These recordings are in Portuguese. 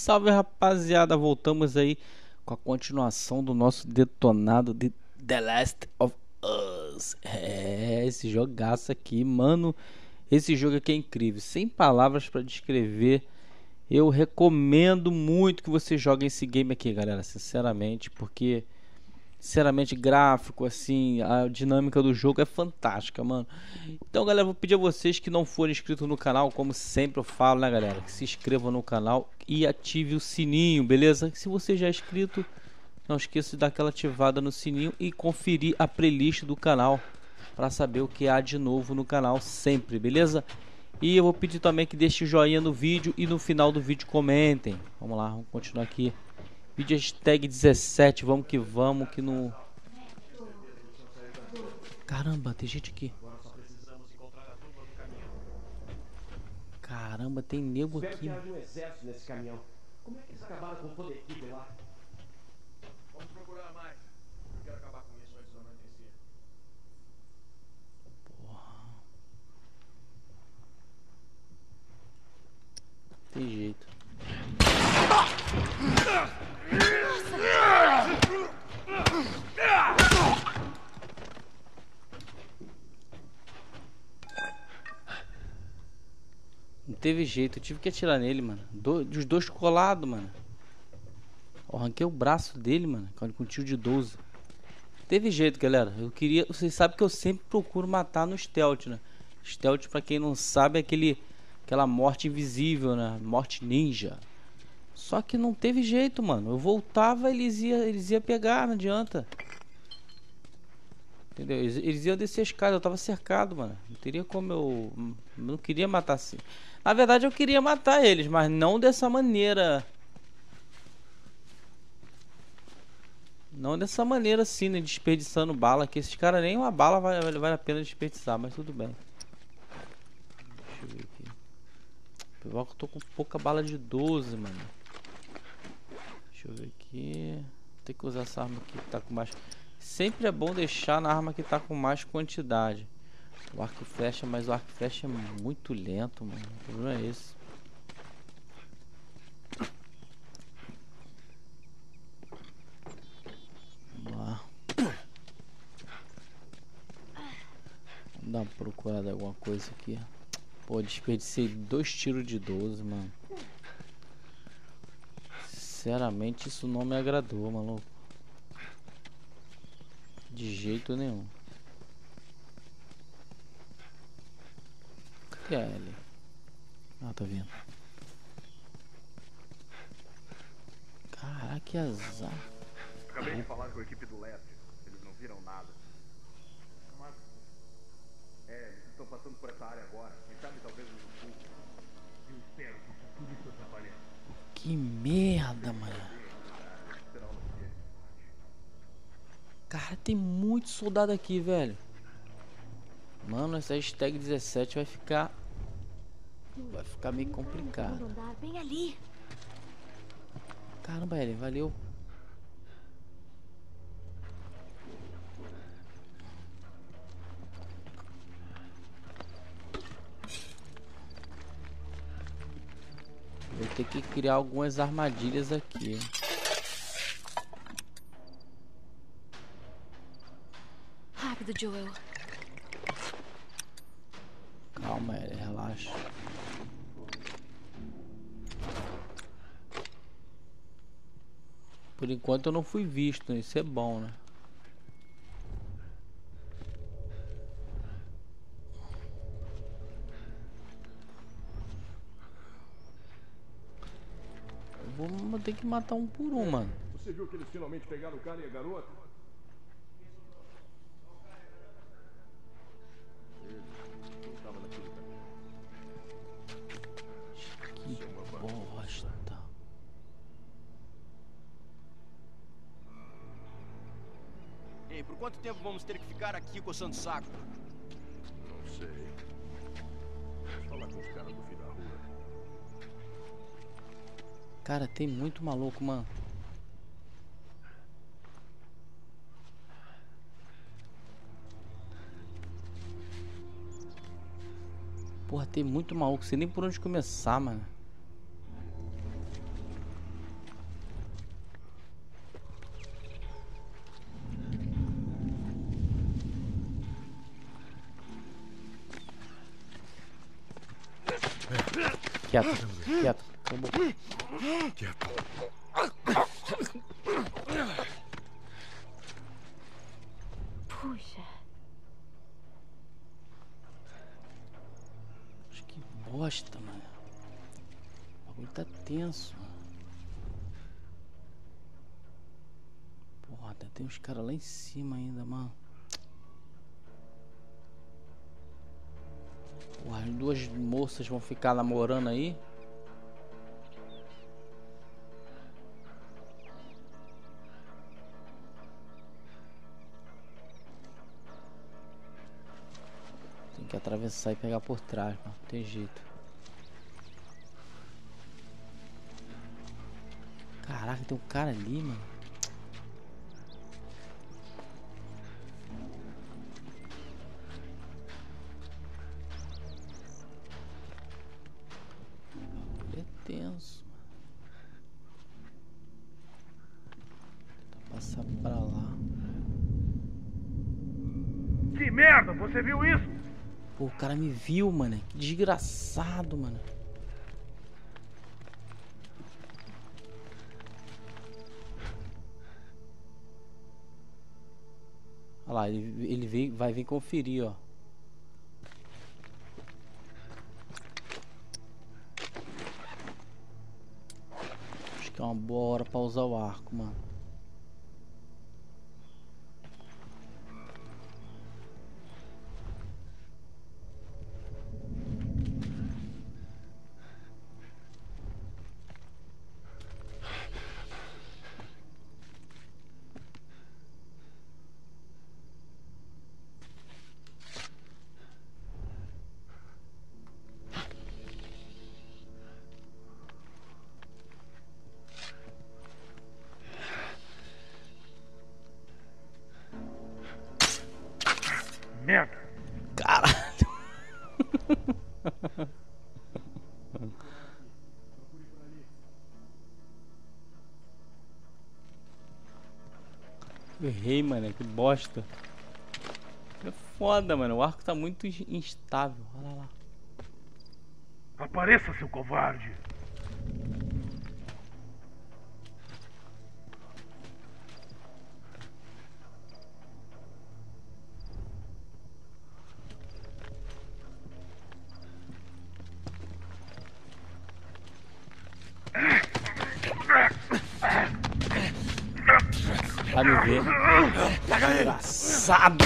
salve, rapaziada, voltamos aí com a continuação do nosso detonado de The Last of Us. Esse jogaço aqui, mano, esse jogo aqui é incrível, sem palavras pra descrever. Eu recomendo muito que você jogue esse game aqui, galera, sinceramente, porque gráfico, assim, a dinâmica do jogo é fantástica, mano. Então, galera, vou pedir a vocês que não forem inscritos no canal, como sempre eu falo, né, galera, que se inscrevam no canal e ative o sininho, beleza? Se você já é inscrito, não esqueça de dar aquela ativada no sininho e conferir a playlist do canal para saber o que há de novo no canal sempre, beleza? E eu vou pedir também que deixe o joinha no vídeo e no final do vídeo comentem. Vamos lá, vamos continuar aqui. Vídeo hashtag 17, vamos que no... Caramba, tem gente aqui. Caramba, tem nego aqui. Um exército nesse caminhão. Como é que eles acabaram com toda a equipe lá? Vamos procurar mais. Eu quero acabar com isso antes do anoitecer. Porra. Tem jeito. Não teve jeito, eu tive que atirar nele, mano. Dos dois colados, mano. Eu arranquei o braço dele, mano, com um tiro de 12. Teve jeito, galera. Eu queria. Vocês sabem que eu sempre procuro matar no stealth, né? Stealth, pra quem não sabe, é aquela morte invisível, né? Morte ninja. Só que não teve jeito, mano. Eu voltava, eles iam pegar, não adianta. Entendeu? Eles iam descer a escada, eu tava cercado, mano. Não teria como eu não queria matar assim. Na verdade, eu queria matar eles, mas não dessa maneira. Não dessa maneira assim, né? Desperdiçando bala. Que esses caras nem uma bala vale a pena desperdiçar, mas tudo bem. Deixa eu ver aqui. Eu tô com pouca bala de 12, mano. Deixa eu ver aqui. Tem que usar essa arma aqui que tá com mais. Sempre é bom deixar na arma que tá com mais quantidade. O arco e flecha, mas o arco e flecha é muito lento, mano. O problema é esse. Vamos lá. Vamos dar uma procurada em alguma coisa aqui. Pô, desperdicei 2 tiros de 12, mano. Sinceramente, isso não me agradou, maluco. De jeito nenhum. Cadê a Ellie? Ah, tá vendo. Caraca, que azar. Acabei de falar com a equipe do leste. Eles não viram nada. Mas... eles estão passando por essa área agora. Quem sabe talvez no sul. Eu espero que tudo isso atrapalhe. Que merda, mano. Cara, tem muito soldado aqui, velho. Mano, essa hashtag 17 vai ficar meio complicado. Bem ali. Caramba, Ellie, valeu. Vou ter que criar algumas armadilhas aqui. Rápido, Joel. Calma, Ellie, relaxa. Por enquanto eu não fui visto, isso é bom, né? Vou ter que matar um por um, mano. Você viu que eles finalmente pegaram o cara e a garota? Ele estava naquele caminho. Que bosta. Ei, por quanto tempo vamos ter que ficar aqui coçando o saco? Não sei. Vamos falar com os caras do fim da rua. Cara, tem muito maluco, mano. Porra, tem muito maluco. Sei nem por onde começar, mano. Quieto, quieto. Acabou. Puxa. Acho que bosta, mano. O bagulho tá tenso. Porra, tem uns caras lá em cima ainda, mano. Porra, as duas moças vão ficar namorando aí. Tem que atravessar e pegar por trás, mano. Não tem jeito. Caraca, tem um cara ali, mano. Ele é tenso, mano. Tentar passar pra lá. Que merda, você viu isso? Pô, o cara me viu, mano. Que desgraçado, mano. Olha lá, vai vir conferir, ó. Acho que é uma boa hora pra usar o arco, mano. Merda. Caralho. Errei, mano. Que bosta. É foda, mano. O arco tá muito instável. Olha lá. Apareça, seu covarde. Vai me ver. Engraçado.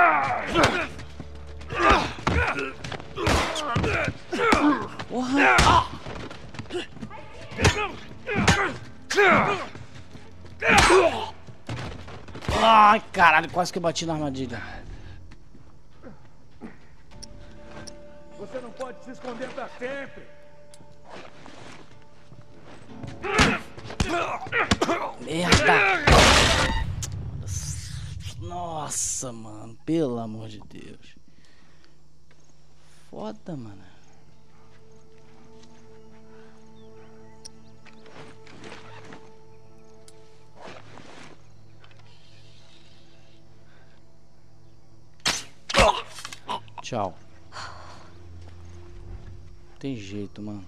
Porra. Ai, caralho, quase que eu bati na armadilha. Você não pode se esconder pra sempre. Merda. Nossa, mano. Pelo amor de Deus. Foda, mano. Tchau. Tem jeito, mano.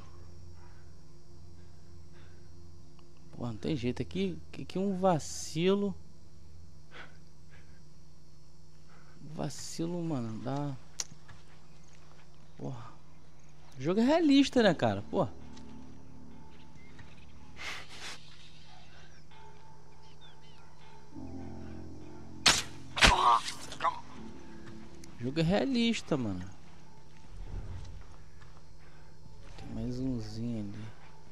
Pô, não tem jeito. Aqui um vacilo. Vacilo, mano. Dá. Porra. O jogo é realista, né, cara? Pô. O jogo é realista, mano. Tem mais umzinho ali.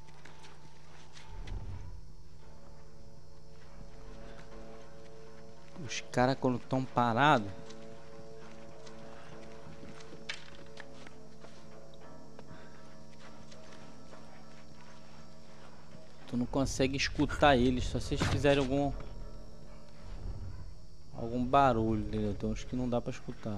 Os caras quando estão parados, tu não consegue escutar eles, só se vocês fizerem algum barulho, entendeu? Então acho que não dá pra escutar.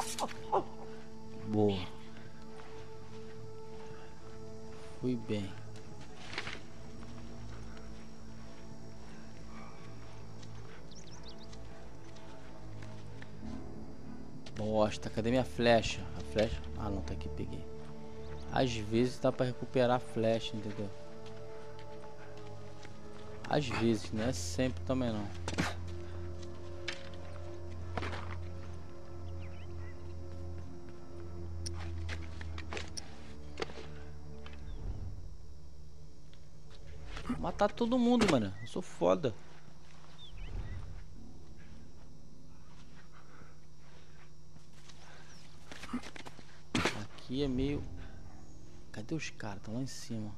Boa. Fui bem. Bosta, cadê minha flecha? A flecha... Ah, não, tá aqui, peguei. Às vezes dá pra recuperar a flecha, entendeu? Às vezes, não é sempre também não. Vou matar todo mundo, mano. Eu sou foda. Aqui é meio... Cadê os caras? Estão lá em cima.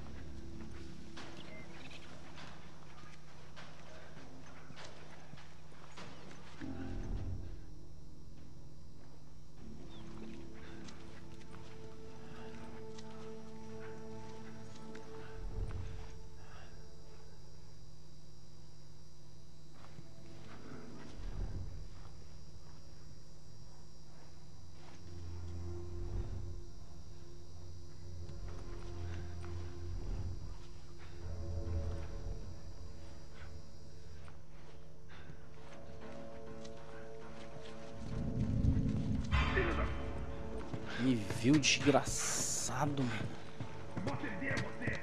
Me viu, desgraçado, mano. Vou atender você!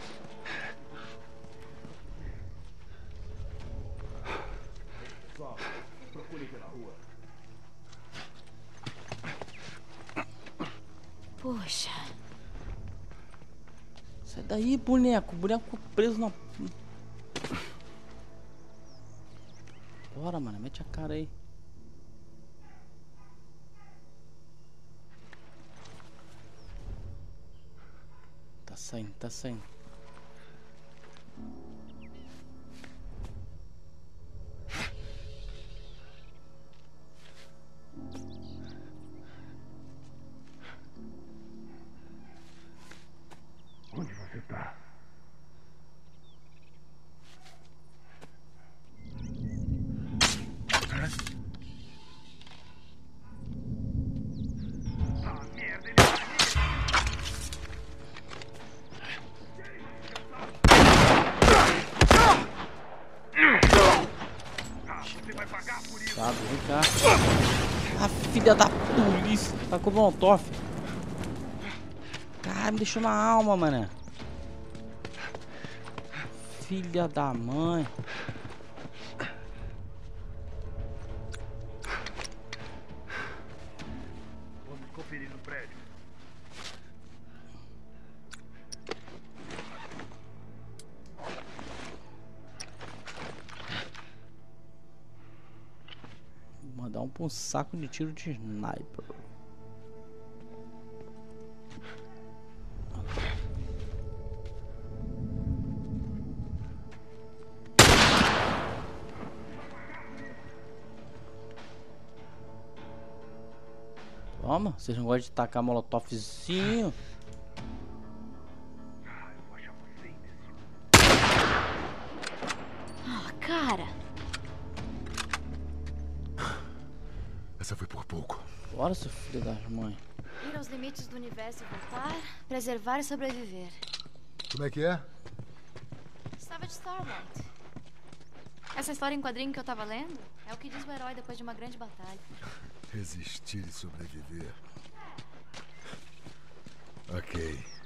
Pessoal, procure pela rua. Puxa. Sai daí, boneco. O boneco preso na... Bora, mano. Mete a cara aí. Tá saindo, tá saindo. Onde você tá? Ah, merda, ele tá ali! Você vai pagar por isso! Tá, vem cá. Ah, filha da polícia. Tá com o Molotov. Cara, me deixou na alma, mano. Filha da mãe. Vamos conferir no prédio. Vou mandar um saco de tiro de sniper. Toma, vocês não gostam de tacar molotovzinho? Ah, eu vou achar você, imbecil. Ah, cara. Essa foi por pouco. Bora, seu filho das mães. Ir aos limites do universo e voltar, preservar e sobreviver. Como é que é? Estava de Starlight. Essa história em quadrinho que eu tava lendo é o que diz o herói depois de uma grande batalha. Resistir e sobreviver. Ok.